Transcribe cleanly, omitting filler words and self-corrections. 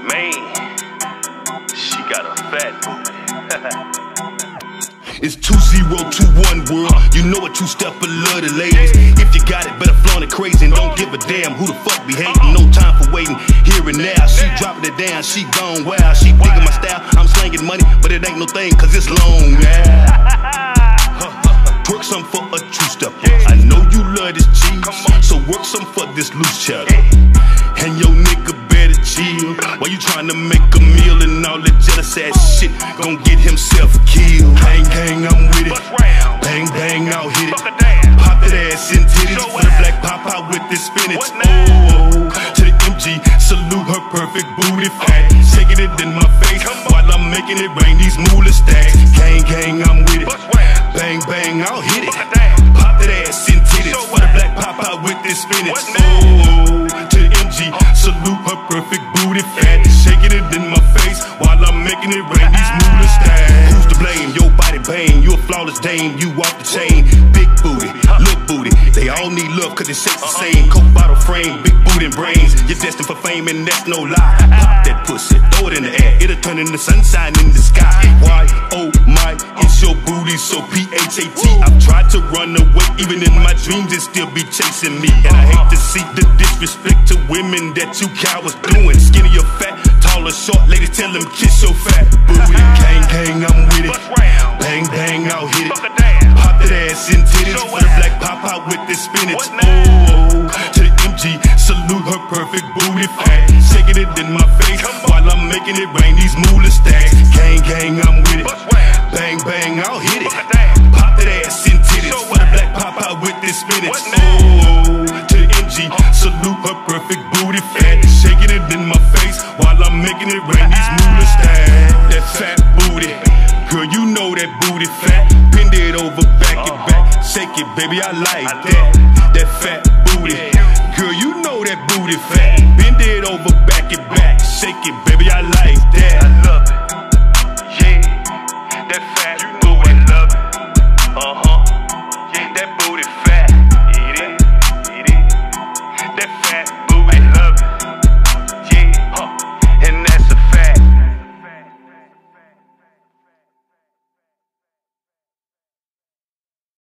Man, she got a fat booty. It's 2021 world, you know a true stepper love the ladies. If you got it, better flaunt it crazy and don't give a damn who the fuck be hating. No time for waiting, here and now. She dropping it down, she gone wild. She digging my style, I'm slanging money, but it ain't no thing cause it's long. Work some for a true stepper. I know you love this cheese, so work some for this loose cheddar. And your nigga better chill while you trying to make a meal, and all that jealous ass shit gon' get himself killed. Bang bang, I'm with it. Bang bang, I'll hit it. Pop that ass in titties for the black pop out with this spinach. Oh, to the MG, salute her perfect booty fat. Shaking it in my face while I'm making it rain. These moolah stacks. Gang gang, I'm with it. Bang bang, I'll hit it. Pop that ass in titties for the black pop out with this spinach. Oh, to the MG, salute her perfect booty fat. Shaking it in my face while I'm making it rain. These moolah stacks. Who's to blame? Your body bang, you a flawless dame. You off the chain, big booty, little booty. They all need love cause they shake the same. Coke bottle frame, big booty and brains. You're destined for fame and that's no lie. Pop that pussy, throw it in the air. It'll turn into sunshine in the sky. Why, oh my, it's your booty so P-H-A-T. I've tried to run away, even in my dreams it still be chasing me. And I hate to see the disrespect to women that you cowards doing. Skinny or fat, tall or short, ladies tell them kiss your fat booty. Gang gang, I'm with it. Bang bang, I'll hit it. Pop that ass in titties for the black pop out with this spinach. Oh, to the MG, salute her perfect booty fat. Shaking it in my face while I'm making it rain. These moolah stacks. Gang gang, I'm with it. Bang bang, I'll hit it. Pop that ass in titties for the black pop out with this spinach. Oh, to the MG, salute her perfect booty fat. Shaking it in my face while I'm making it rain. These moolah stacks. That fat booty, girl, you know that booty fat. Bend it over, back it back. Shake it, baby, I like that. That fat booty, girl, you know that booty fat. Bend it over, back it back. Shake it, baby, I like that.